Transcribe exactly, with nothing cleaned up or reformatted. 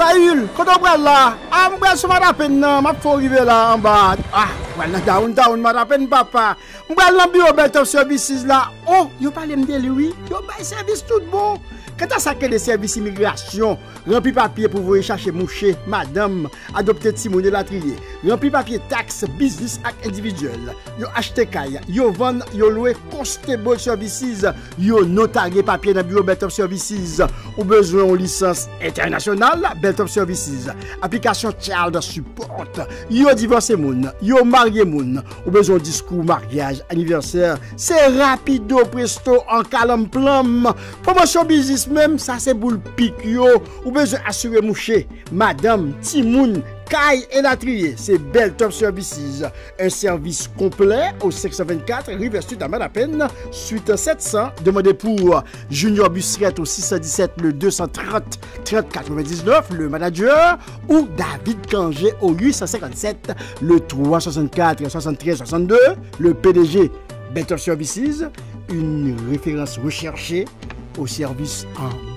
Saül, quand on prend là, ah, je prends sur ma peine, je faut arriver là en bas. Ah, voilà, down, down, ma peine, papa. Je prends dans le bureau Belt of Services là. Oh, vous parlez de lui, vous avez service tout bon. Quand ça que les services immigration, rempli papier pour vous chercher moucher, madame, adopter Timon de la trier, rempli papier taxe, business act individuel, yo acheté kaya, yo vend, yo loué constable services, yo notarié papier dans bureau Belt of Services, ou besoin de licence internationale, Belt of Services, application child support, yo divorcé moun, yo marié moun, ou besoin de discours mariage, anniversaire, c'est rapido presto en calme plum, promotion business même ça c'est boule pique yo ou besoin assurer moucher madame Timoun Kai et la trier c'est Belt of Services un service complet au cinq cent vingt-quatre River Street à Madapen suite sept cents demandez pour Junior Busseret au six cent dix-sept le deux cent trente trente quatre-vingt-dix-neuf le manager ou David Kangé au huit cent cinquante-sept le trois cent soixante-quatre soixante-treize soixante-deux le P D G Belt of Services une référence recherchée au service en